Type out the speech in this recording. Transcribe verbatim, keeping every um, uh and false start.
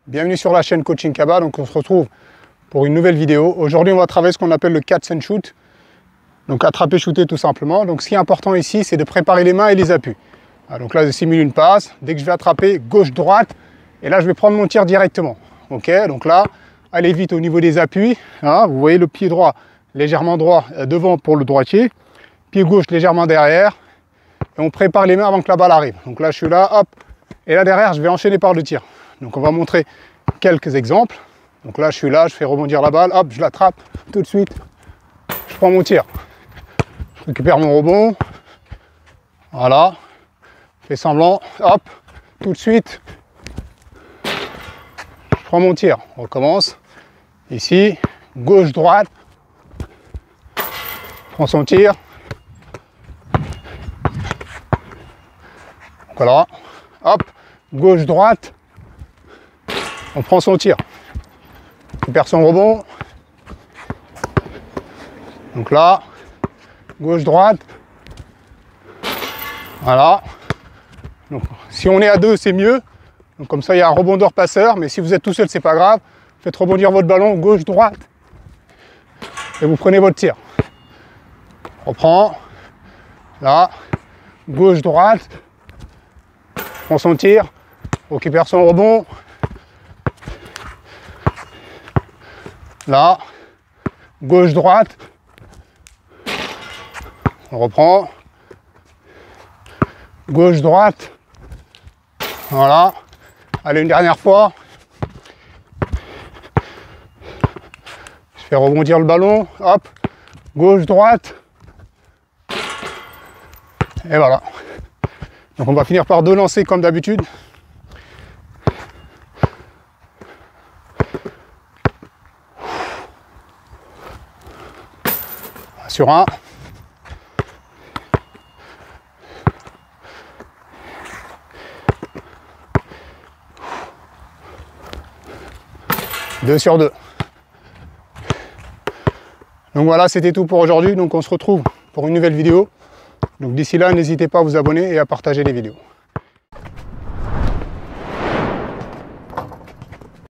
Bienvenue sur la chaîne Coaching Kaba. Donc on se retrouve pour une nouvelle vidéo. Aujourd'hui on va travailler ce qu'on appelle le catch and shoot. Donc attraper, shooter tout simplement. Donc ce qui est important ici, c'est de préparer les mains et les appuis. Ah, donc là je simule une passe. Dès que je vais attraper, gauche-droite. Et là je vais prendre mon tir directement. Ok, donc là, allez vite au niveau des appuis. Hein, vous voyez le pied droit légèrement droit devant pour le droitier. Pied gauche légèrement derrière. Et on prépare les mains avant que la balle arrive. Donc là je suis là, hop. Et là derrière je vais enchaîner par le tir. Donc on va montrer quelques exemples. Donc là je suis là, je fais rebondir la balle, hop, je l'attrape tout de suite. Je prends mon tir. Je récupère mon rebond. Voilà. Je fais semblant, hop, tout de suite. Je prends mon tir. On recommence. Ici, gauche, droite. Je prends son tir. Voilà. Hop, gauche, droite. On prend son tir. On perd son rebond. Donc là, gauche, droite. Voilà. Donc, si on est à deux, c'est mieux. Donc, comme ça, il y a un rebondeur passeur. Mais si vous êtes tout seul, c'est pas grave. Faites rebondir votre ballon gauche, droite. Et vous prenez votre tir. On reprend. Là. Gauche, droite. On prend son tir. On récupère son rebond. Là, gauche, droite, on reprend, gauche, droite, voilà, allez une dernière fois, je fais rebondir le ballon, hop, gauche, droite, et voilà. Donc on va finir par deux lancers comme d'habitude. Sur un. Deux sur deux. Donc voilà, c'était tout pour aujourd'hui. Donc on se retrouve pour une nouvelle vidéo. Donc d'ici là, n'hésitez pas à vous abonner et à partager les vidéos.